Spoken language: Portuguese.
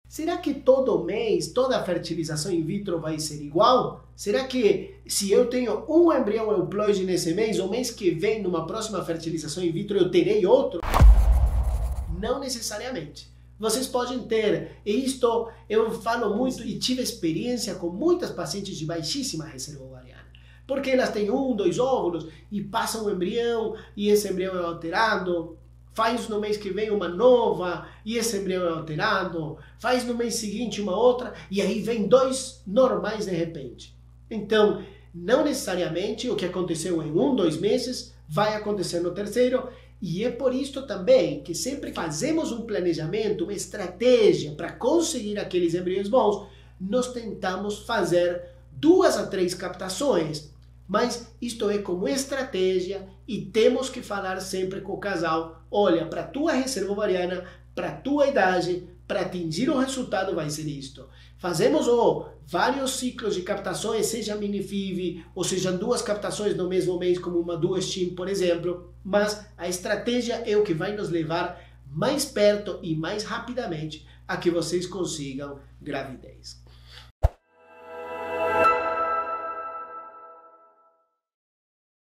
Será que todo mês, toda fertilização in vitro vai ser igual? Será que se eu tenho um embrião euploide nesse mês, o mês que vem, numa próxima fertilização in vitro, eu terei outro? Não necessariamente. Vocês podem ter, e isto eu falo muito e tive experiência com muitas pacientes de baixíssima reserva ovariana, porque elas têm 1, 2 óvulos e passam um embrião e esse embrião é alterado, faz no mês que vem uma nova e esse embrião é alterado, faz no mês seguinte uma outra e aí vem 2 normais de repente. Então, não necessariamente o que aconteceu em 1, 2 meses vai acontecer no terceiro. E é por isso também que sempre fazemos um planejamento, uma estratégia para conseguir aqueles embriões bons, nós tentamos fazer 2 a 3 captações. Mas isto é como estratégia e temos que falar sempre com o casal, olha, para a tua reserva ovariana, para a tua idade, para atingir o resultado vai ser isto. Fazemos vários ciclos de captações, seja mini-FIV, ou seja 2 captações no mesmo mês, como uma dual-stim, por exemplo, mas a estratégia é o que vai nos levar mais perto e mais rapidamente a que vocês consigam gravidez.